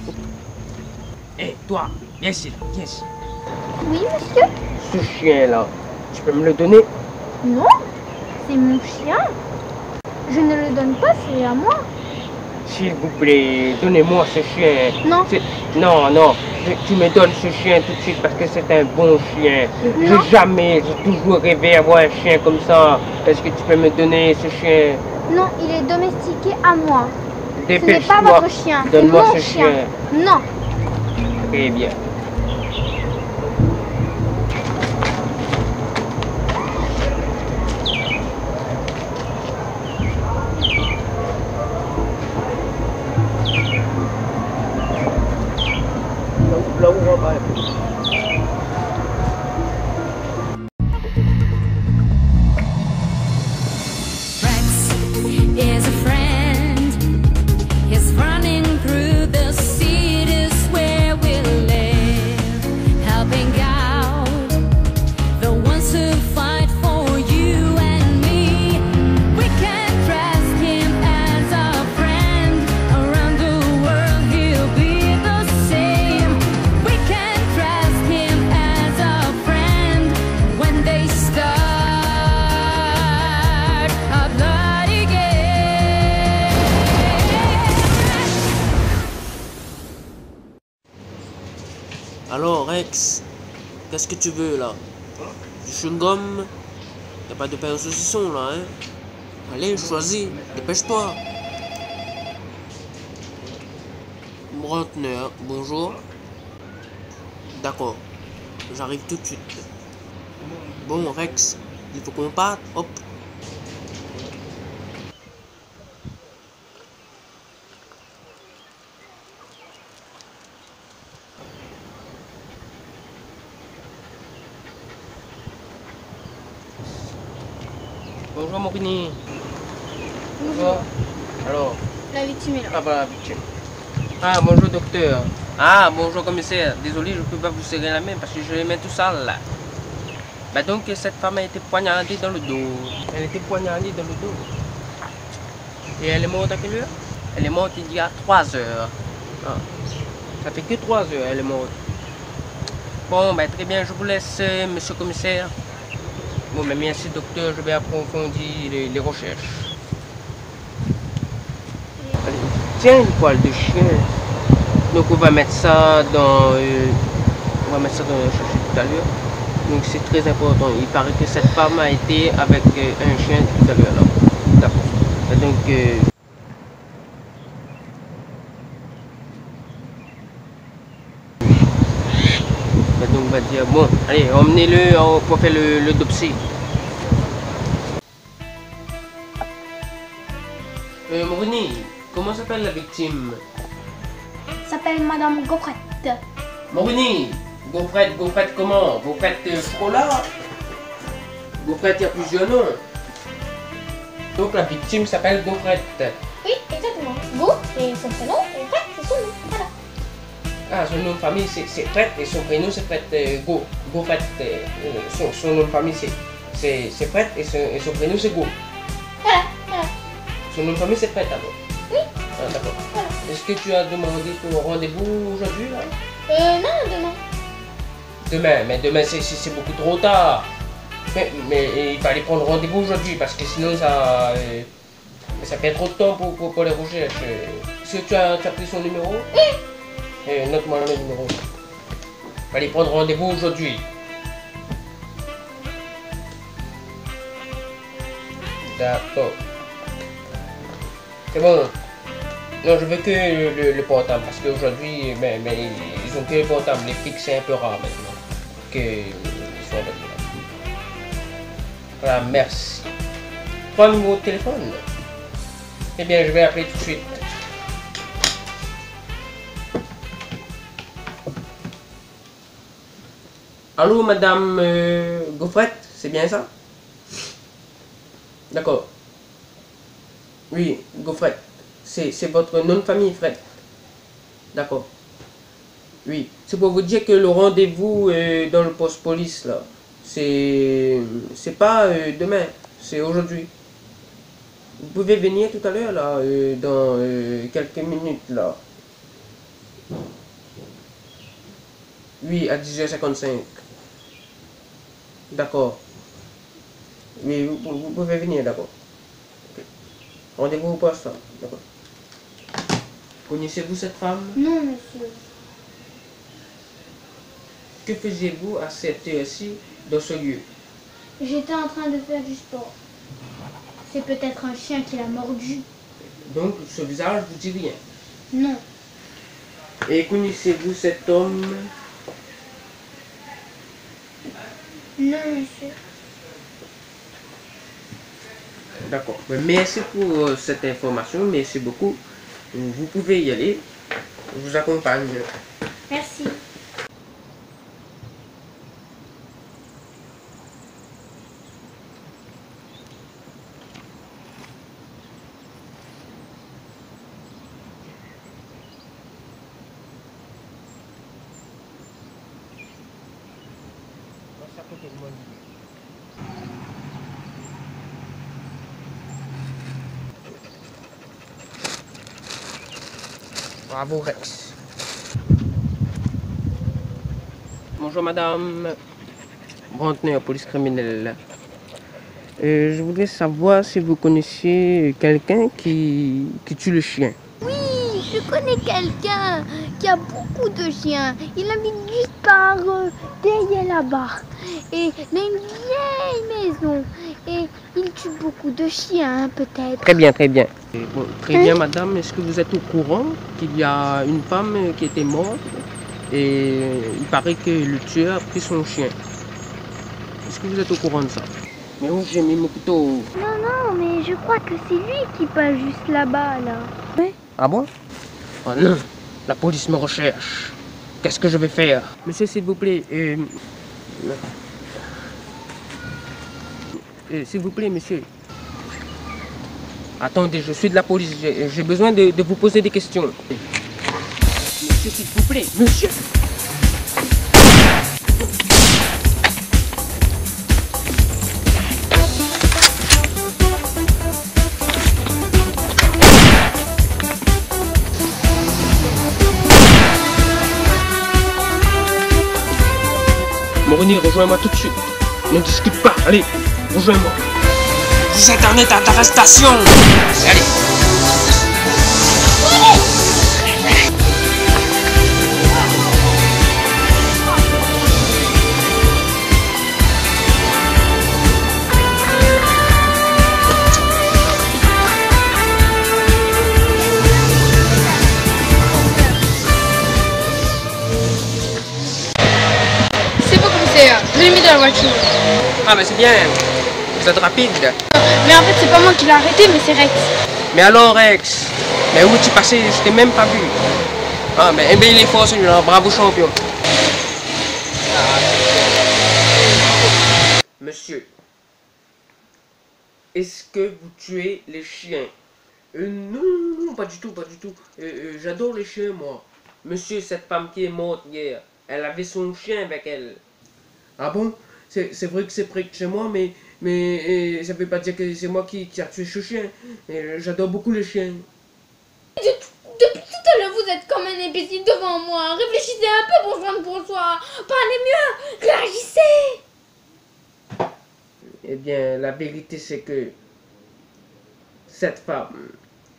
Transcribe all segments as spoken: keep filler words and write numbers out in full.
Hé, hey, toi, viens ici, viens ici. Oui, monsieur? Ce chien-là, tu peux me le donner? Non, c'est mon chien. Je ne le donne pas, c'est à moi. S'il vous plaît, donnez-moi ce chien. Non. Non, non, je, tu me donnes ce chien tout de suite parce que c'est un bon chien. J'ai jamais, j'ai toujours rêvé d'avoir un chien comme ça. Est-ce que tu peux me donner ce chien? Non, il est domestiqué à moi. Ce n'est Dépêche-toi. pas votre chien, c'est Donne-moi mon ce chien. chien. Non. Très bien. Là où on va. Is a friend. He's running through the cities where we live, helping out the ones who fight for you and me. We can trust him as a friend. Around the world he'll be the same. We can trust him as a friend when they start a bloody game. Alors Rex, qu'est-ce que tu veux là? Du chewing-gum? Y'a pas de pain au saucisson là, hein? Allez, choisis, dépêche-toi. Bronteneur, bonjour. D'accord, j'arrive tout de suite. Bon Rex, il faut qu'on parte, hop. Bonjour Morini. Bonjour. Alors, La victime est là. ah voilà la victime. Ah bonjour docteur. Ah bonjour commissaire. Désolé, je ne peux pas vous serrer la main parce que j'ai les mains tout sales là. Bah donc cette femme a été poignardée dans le dos. Elle a été poignardée dans le dos. Et elle est morte à quelle heure? Elle est morte il y a trois heures. Ah. Ça fait que trois heures elle est morte. Bon bah très bien, je vous laisse euh, monsieur le commissaire. Bon mais merci docteur, je vais approfondir les, les recherches. Allez, tiens une poêle de chien. Donc on va mettre ça dans euh, on va mettre ça dans le chercher tout à l'heure. Donc c'est très important. Il paraît que cette femme a été avec euh, un chien tout à l'heure là. D'accord. Donc euh, donc on va dire bon, allez, emmenez-le pour faire le, le dopsie. Euh, Morini, comment s'appelle la victime? S'appelle Madame Gaufrette. Morini, Gaufrette, Gaufrette comment? Gaufrette euh, Frola? Gaufrette, il y a plusieurs noms. Donc la victime s'appelle Gaufrette. Oui, exactement. Go, c'est son prénom, et Frette, c'est son nom. Voilà. Ah, son nom de famille c'est Frette et son prénom c'est Frette euh, Go. Gaufrette, euh, son, son nom de famille c'est Frette et son, et son prénom c'est Go. Voilà, voilà. Son nom de famille c'est Frette alors? Oui. Ah, d'accord. Voilà. Est-ce que tu as demandé ton rendez-vous aujourd'hui là? Euh, non, demain. Demain, mais demain c'est beaucoup trop tard. Mais, mais il fallait prendre rendez-vous aujourd'hui parce que sinon ça, euh, ça fait trop de temps pour, pour, pour les recherches. Est-ce que tu as, tu as pris son numéro? Oui. Eh, note-moi le numéro. Il fallait prendre rendez-vous aujourd'hui. D'accord. C'est bon. Non, je veux que le, le, le portable parce qu'aujourd'hui, mais, mais ils ont que le portable. Les flics, c'est un peu rare maintenant. Que ils sont avec moi. Voilà, merci. Trois numéros de téléphone. Eh bien, je vais appeler tout de suite. Allô, madame euh, Gaufrette, c'est bien ça? D'accord. Oui, Gaufrette. C'est votre nom de famille, Fred. D'accord. Oui. C'est pour vous dire que le rendez-vous euh, dans le poste police, là, c'est c'est pas euh, demain, c'est aujourd'hui. Vous pouvez venir tout à l'heure, là, euh, dans euh, quelques minutes, là. Oui, à dix heures cinquante-cinq. D'accord. Oui, vous, vous pouvez venir, d'accord. Okay. Rendez-vous au poste, d'accord. Connaissez-vous cette femme? Non, monsieur. Que faisiez-vous à cette heure-ci dans ce lieu? J'étais en train de faire du sport. C'est peut-être un chien qui l'a mordu. Donc, ce visage vous dit rien? Non. Et connaissez-vous cet homme? Non, monsieur. D'accord. Merci pour euh, cette information. Merci beaucoup. Vous pouvez y aller. Je vous accompagne. Merci. Bravo Rex. Bonjour madame. Brantner, police criminelle. Euh, je voudrais savoir si vous connaissiez quelqu'un qui, qui tue le chien. Oui, je connais quelqu'un qui a beaucoup de chiens. Il habite juste par euh, derrière là-bas. Et il a une vieille maison. Et il tue beaucoup de chiens, peut-être. Très bien, très bien. Bon, très bien madame, est-ce que vous êtes au courant qu'il y a une femme qui était morte et il paraît que le tueur a pris son chien? Est-ce que vous êtes au courant de ça? Mais où j'ai mis mon couteau? Non, non, mais je crois que c'est lui qui passe juste là-bas, là. Oui. Ah bon? Oh non, la police me recherche. Qu'est-ce que je vais faire? Monsieur, s'il vous plaît, euh... Euh, s'il vous plaît, monsieur. Attendez, je suis de la police. J'ai besoin de, de vous poser des questions. Monsieur, s'il vous plaît, monsieur. Moroni, rejoins-moi tout de suite. Ne discute pas, allez, rejoins-moi. Vous êtes en état d'arrestation. Allez. C'est bon, commissaire. Je l'ai mis dans la voiture. Ah, mais c'est bien. Vous êtes rapide. Mais en fait, c'est pas moi qui l'ai arrêté, mais c'est Rex. Mais alors, Rex, mais où tu passais? Je t'ai même pas vu. Ah, mais eh bien, il est fort celui-là. Bravo, champion. Monsieur, est-ce que vous tuez les chiens? euh, Non, non, pas du tout, pas du tout. Euh, euh, J'adore les chiens, moi. Monsieur, cette femme qui est morte hier, elle avait son chien avec elle. Ah bon? C'est vrai que c'est près de chez moi, mais, mais ça ne veut pas dire que c'est moi qui, qui a tué ce chien. J'adore beaucoup les chiens. De, depuis tout à l'heure, vous êtes comme un imbécile devant moi. Réfléchissez un peu pour joindre pour soi. Parlez mieux, réagissez. Eh bien, la vérité, c'est que cette femme,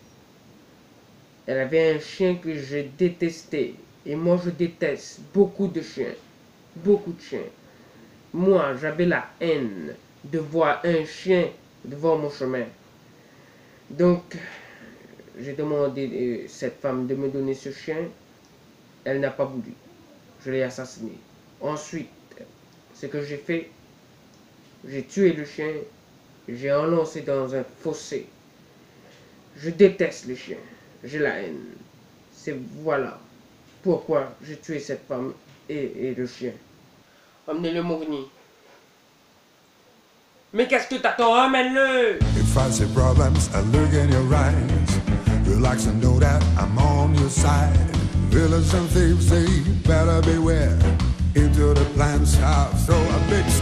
elle avait un chien que je détestais. Et moi, je déteste beaucoup de chiens. Beaucoup de chiens. Moi, j'avais la haine de voir un chien devant mon chemin. Donc, j'ai demandé à cette femme de me donner ce chien. Elle n'a pas voulu. Je l'ai assassiné. Ensuite, ce que j'ai fait, j'ai tué le chien. J'ai enlancé dans un fossé. Je déteste les chiens. J'ai la haine. C'est voilà pourquoi j'ai tué cette femme et, et le chien. Emmenez-le Morni. Mais qu'est-ce que t'attends? Emmène-le! If I see problems, I look in your eyes. Relax and know that I'm on your side. Villains and thieves say, better beware. Into the plans, I'll throw a big